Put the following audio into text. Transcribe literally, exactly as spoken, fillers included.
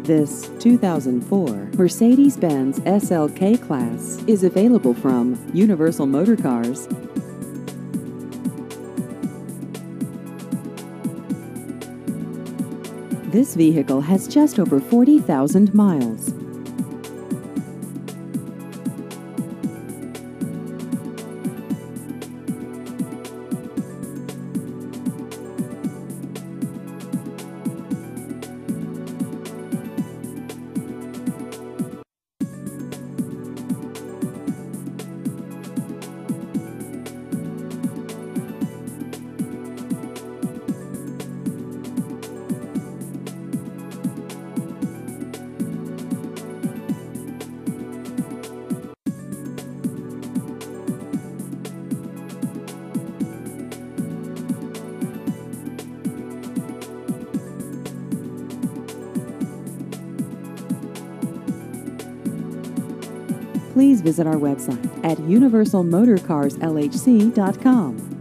This two thousand four Mercedes-Benz S L K Class is available from Universal Motorcars. This vehicle has just over forty thousand miles. Please visit our website at universal motor cars L H C dot com.